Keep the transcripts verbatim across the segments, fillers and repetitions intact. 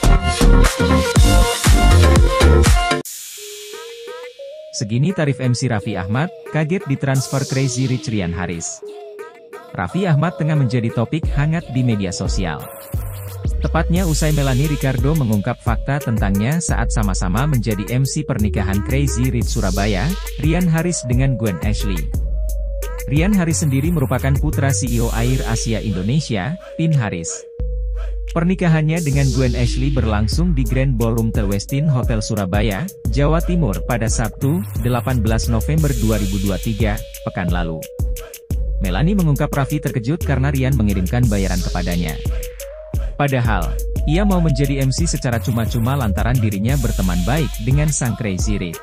Segini tarif M C Raffi Ahmad, kaget ditransfer Crazy Rich Ryan Harris. Raffi Ahmad tengah menjadi topik hangat di media sosial. Tepatnya usai Melanie Ricardo mengungkap fakta tentangnya saat sama-sama menjadi M C pernikahan Crazy Rich Surabaya, Ryan Harris dengan Gwen Ashley. Ryan Harris sendiri merupakan putra C E O Air Asia Indonesia, Pin Harris. Pernikahannya dengan Gwen Ashley berlangsung di Grand Ballroom The Westin Hotel Surabaya, Jawa Timur pada Sabtu, delapan belas November dua ribu dua puluh tiga, pekan lalu. Melanie mengungkap Raffi terkejut karena Ryan mengirimkan bayaran kepadanya. Padahal, ia mau menjadi M C secara cuma-cuma lantaran dirinya berteman baik dengan sang Crazy Rich.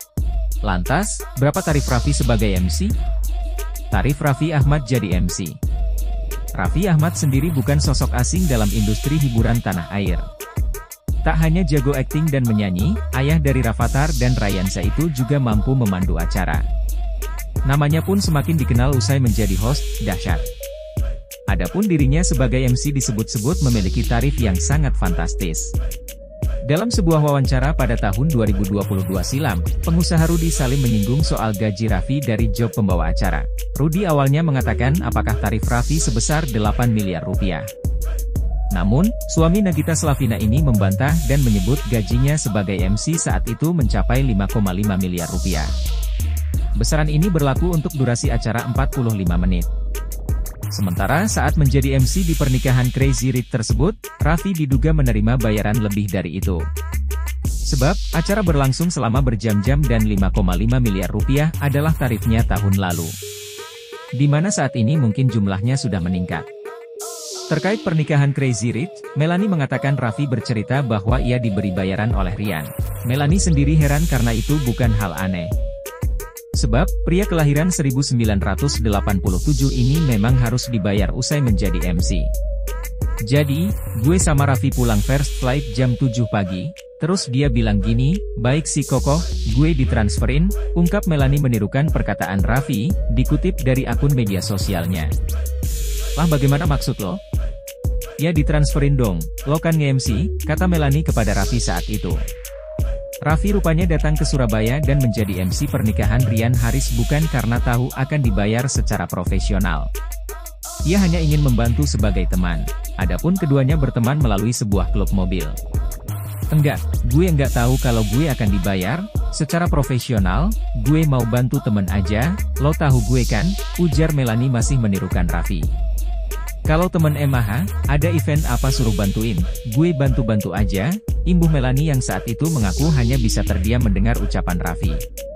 Lantas, berapa tarif Raffi sebagai M C? Tarif Raffi Ahmad jadi M C. Raffi Ahmad sendiri bukan sosok asing dalam industri hiburan tanah air. Tak hanya jago akting dan menyanyi, ayah dari Rafathar dan Ryansa itu juga mampu memandu acara. Namanya pun semakin dikenal usai menjadi host dahsyat. Adapun dirinya sebagai M C disebut-sebut memiliki tarif yang sangat fantastis. Dalam sebuah wawancara pada tahun dua ribu dua puluh dua silam, pengusaha Rudy Salim menyinggung soal gaji Raffi dari job pembawa acara. Rudy awalnya mengatakan apakah tarif Raffi sebesar delapan miliar rupiah. Namun, suami Nagita Slavina ini membantah dan menyebut gajinya sebagai M C saat itu mencapai lima koma lima miliar rupiah. Besaran ini berlaku untuk durasi acara empat puluh lima menit. Sementara saat menjadi M C di pernikahan Crazy Rich tersebut, Raffi diduga menerima bayaran lebih dari itu. Sebab, acara berlangsung selama berjam-jam dan lima koma lima miliar rupiah adalah tarifnya tahun lalu. Di mana saat ini mungkin jumlahnya sudah meningkat. Terkait pernikahan Crazy Rich, Melanie mengatakan Raffi bercerita bahwa ia diberi bayaran oleh Ryan. Melanie sendiri heran karena itu bukan hal aneh. Sebab, pria kelahiran seribu sembilan ratus delapan puluh tujuh ini memang harus dibayar usai menjadi M C. Jadi, gue sama Raffi pulang first flight jam tujuh pagi, terus dia bilang gini, baik si kokoh, gue ditransferin, ungkap Melanie menirukan perkataan Raffi, dikutip dari akun media sosialnya. Lah bagaimana maksud lo? Ya ditransferin dong, lo kan nge-M C, kata Melanie kepada Raffi saat itu. Raffi rupanya datang ke Surabaya dan menjadi M C pernikahan Ryan Harris bukan karena tahu akan dibayar secara profesional. Ia hanya ingin membantu sebagai teman. Adapun keduanya berteman melalui sebuah klub mobil. Enggak, gue enggak tahu kalau gue akan dibayar secara profesional, gue mau bantu temen aja, lo tahu gue kan, ujar Melanie masih menirukan Raffi. Kalau temen emah, ada event apa suruh bantuin, gue bantu-bantu aja, imbuh Melanie yang saat itu mengaku hanya bisa terdiam mendengar ucapan Raffi.